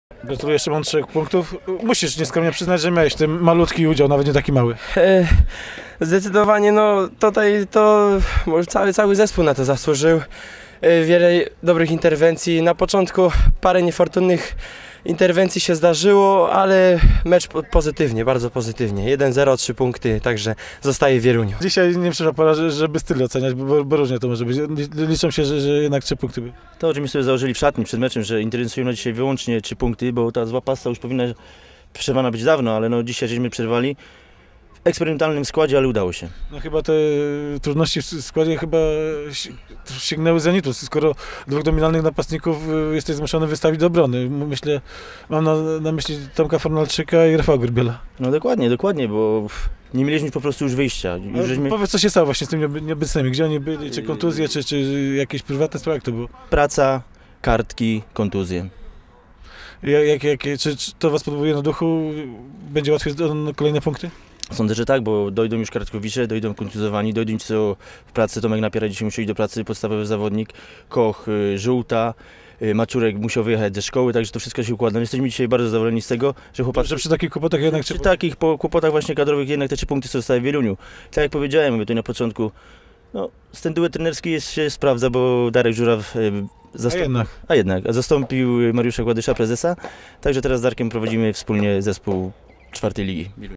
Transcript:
Gratuluję, Szymon, 3 punktów. Musisz nieskromnie przyznać, że miałeś w tym malutki udział, nawet nie taki mały. Zdecydowanie, no tutaj to może cały zespół na to zasłużył. Wiele dobrych interwencji. Na początku parę niefortunnych interwencji się zdarzyło, ale mecz pozytywnie, bardzo pozytywnie. 1-0, 3 punkty, także zostaje w Wieluniu. Dzisiaj nie przyszła pora, żeby styl oceniać, bo różnie to może być. Liczą się, że jednak 3 punkty były. To, że mi sobie założyli w szatni przed meczem, że interesują nas dzisiaj wyłącznie 3 punkty, bo ta zła pasta już powinna przerwana być dawno, ale no dzisiaj żeśmy przerwali w eksperymentalnym składzie, ale udało się. No chyba te trudności w składzie chyba sięgnęły zenitu, skoro 2 dominalnych napastników jesteś zmuszony wystawić do obrony. Myślę, mam na myśli Tomka Fornalczyka i Rafała Grbiela. No dokładnie, bo nie mieliśmy po prostu już wyjścia. Powiedz, co się stało właśnie z tymi nieobecnymi, gdzie oni byli, czy kontuzje, czy jakieś prywatne sprawy, jak to było? Praca, kartki, kontuzje. Czy to was podbuduje na duchu? Będzie łatwiej o kolejne punkty? Sądzę, że tak, bo dojdą już kartkowicze, dojdą kontuzjowani, dojdą ci co w pracy. Tomek Napiera dzisiaj musiał iść do pracy, podstawowy zawodnik, Koch, Żółta, Maczurek musiał wyjechać ze szkoły, także to wszystko się układa. Jesteśmy dzisiaj bardzo zadowoleni z tego, że chłopacy... Że przy takich kłopotach jednak... Przy takich kłopotach właśnie kadrowych jednak te 3 punkty zostały w Wieluniu. Tak jak powiedziałem, mówię tutaj na początku, no, ten duet trenerski się sprawdza, bo Darek Żuraw zastąpił Mariusza Gładysza, prezesa, także teraz z Darkiem prowadzimy wspólnie zespół 4. ligi.